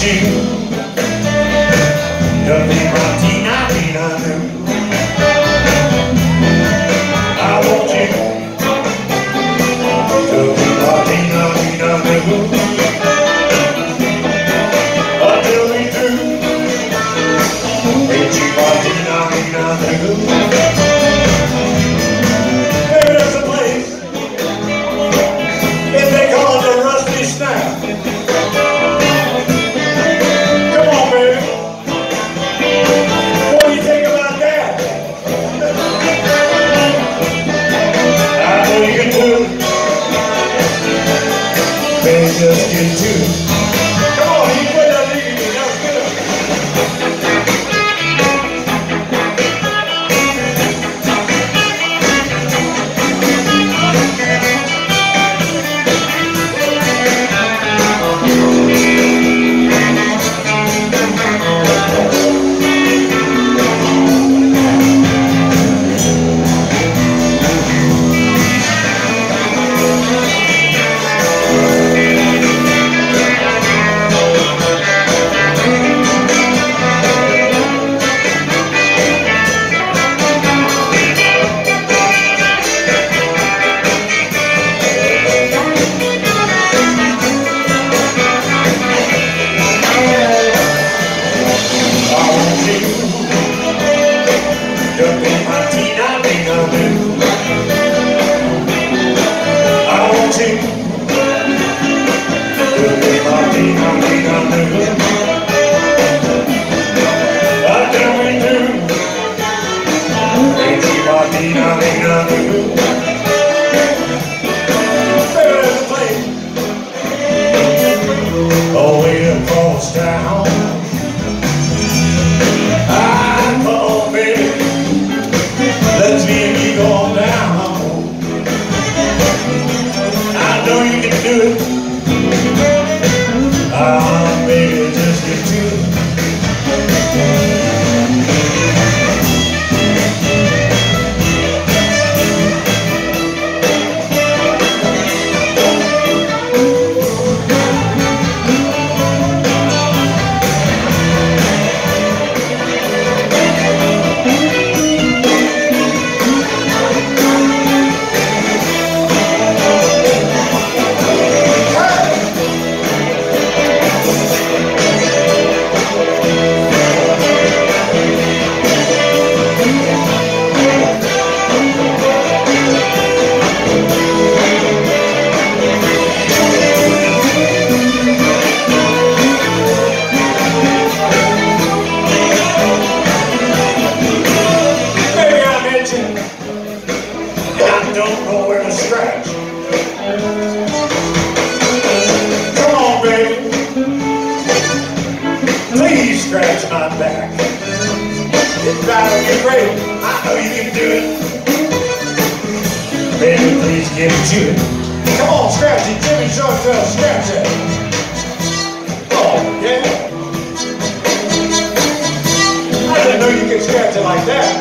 you to be my Tina, Tina, I want you to be my Tina, Tina, until we do. Ain't you my Tina, Tina, maybe there's a place if they call it the Rusty Snap. Come on, baby. What do you think about that? I know you can do it. Baby, just get to it. Come on, you play that lead. That was good. Baby, just get to it. Don't know where to scratch. Come on, baby. Please scratch my back. It's driving me crazy. I know you can do it. Baby, please get to it. Come on, scratch it. Jimmy Shortwell, scratch it. Oh, yeah. I didn't know you could scratch it like that.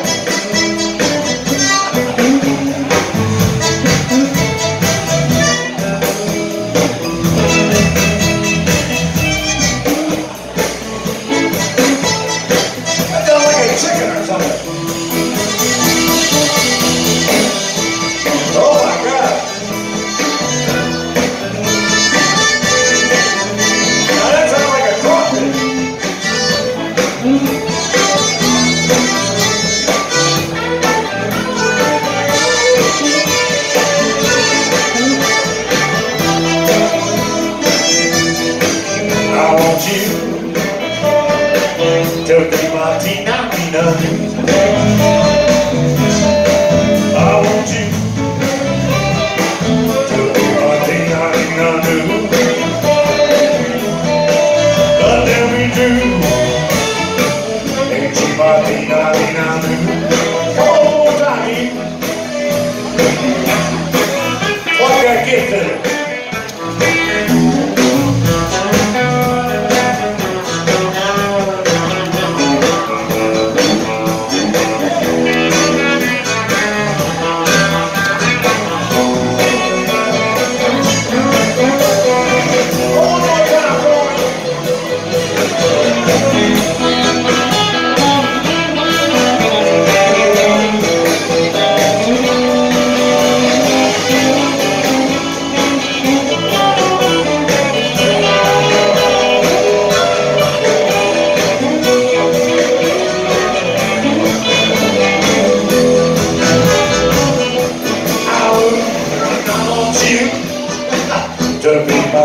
I want you to be my Tina, Tina, but then we do. Ain't you my Tina, Tina? Come on, one more time, Eve. What did I get to it?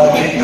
all